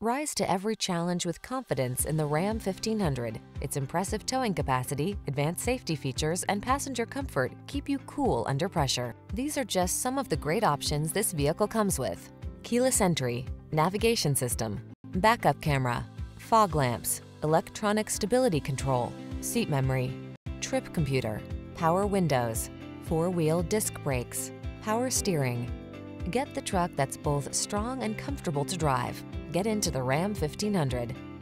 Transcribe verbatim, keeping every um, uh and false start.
Rise to every challenge with confidence in the Ram fifteen hundred. Its impressive towing capacity, advanced safety features, and passenger comfort keep you cool under pressure. These are just some of the great options this vehicle comes with: keyless entry, navigation system, backup camera, fog lamps, electronic stability control, seat memory, trip computer, power windows, four-wheel disc brakes, power steering. Get the truck that's both strong and comfortable to drive. Get into the Ram fifteen hundred.